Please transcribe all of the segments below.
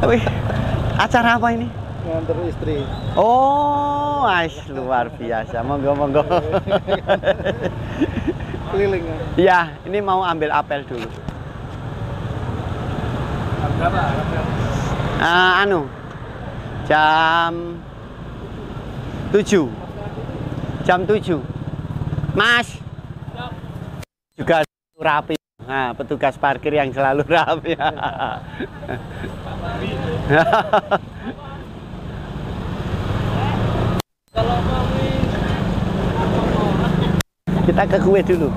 Wih, acara apa ini? Nganter istri. Oh, luar biasa. Monggo, monggo. Keliling. Iya, ini mau ambil apel dulu. Berapa? Jam 7. Jam 7. Mas. Juga rapi. Nah, petugas parkir yang selalu rapi. Kita ke kue dulu.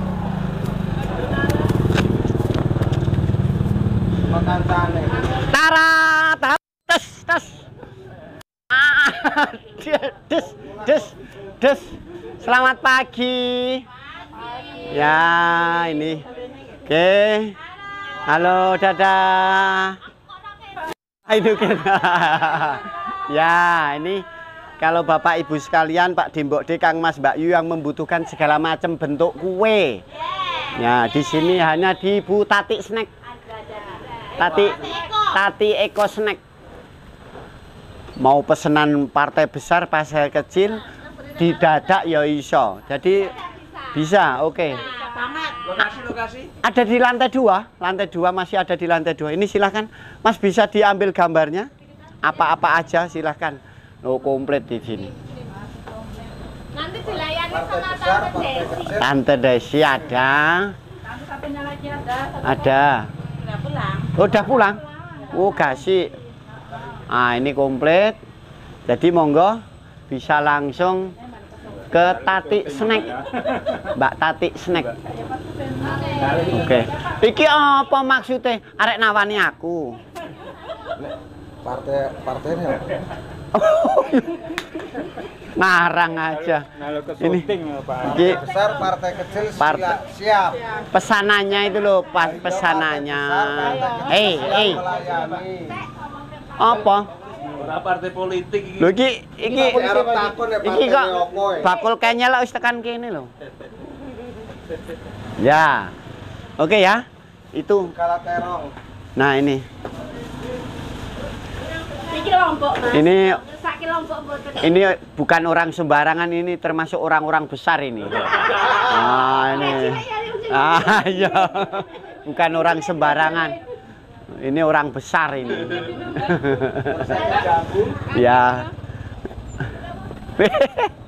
Makan sana. Tara, tes, tes. Des. Selamat pagi. Ya, ini. Oke. Halo, dadah. Itu kita. Ya, ini kalau Bapak Ibu sekalian, Pak Dimbok D, Kang Mas, Mbak Yu yang membutuhkan segala macam bentuk kue. Ya, di sini hanya di Bu Tati Snack. Tati Eko Snack. Mau pesanan partai besar, partai kecil, didadak ya iso. Jadi bisa, oke. Lokasi. Ada di lantai 2. Lantai 2 masih ada di lantai 2. Ini silahkan, Mas, bisa diambil gambarnya. Apa-apa aja silahkan. Oh, komplit di sini. Nanti dilayani sama Tante Desi. Tante Desi ada. Tante satunya lagi ada. Ada. Udah pulang. Oh, udah pulang. Oh, kasih. Ah, ini komplit. Jadi monggo bisa langsung ke Tati Snack. Mbak Tati Snack. Oke. Iki apa maksudnya? Arek nawani aku. Partainya. Ngarang aja. Ini Partai besar, partai kecil siap. Pesanannya itu loh, pas pesanannya. Apa? Ora partai politik iki. Lho iki kok bakul kayaknya lah wis tekan kene lho. Ya. Oke ya. Itu. Kala terong. Nah, ini. Iki Lombok, Mas. Sak Lombok mboten. Ini bukan orang sembarangan, ini termasuk orang-orang besar ini. Ah, ini. Ah, iya. Bukan orang sembarangan. Ini orang besar ini. Ya.